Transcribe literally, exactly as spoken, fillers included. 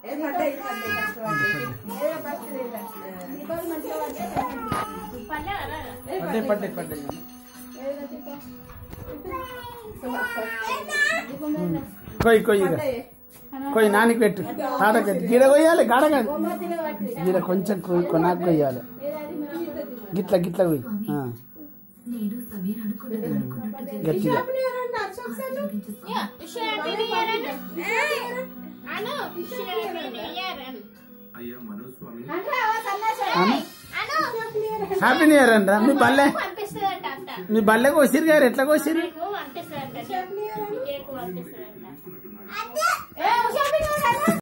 పట్టే పట్టే పట్టే కొయ్యి కొయ్యి కొయ్యి నానికి పెట్టు ఆడక గిడ కొయ్యాలి గాడ కాదు గిడ కొంచెం కొయ్యి నాకు కొయ్యాలి గిట్ల గిట్ల కొయ్యి గట్టిగా హ్యాపీ న్యూ ఇయర్ అంటారా మీ బల్లె మీ బల్లె కోసిరు గారు ఎట్లా కోసిరు